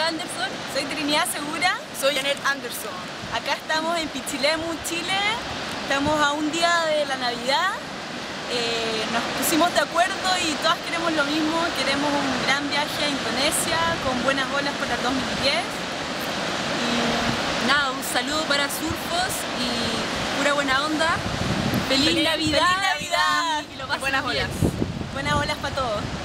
Anderson. Soy Trinidad Segura. Soy Janet Anderson. Acá estamos en Pichilemu, Chile. Estamos a un día de la Navidad. Nos pusimos de acuerdo y todas queremos lo mismo. Queremos un gran viaje a Indonesia con buenas olas para el 2010. Y nada, un saludo para Surfos y pura buena onda. ¡Feliz Navidad! ¡Feliz Navidad! Y lo pasen Buenas bien. olas. Buenas olas para todos.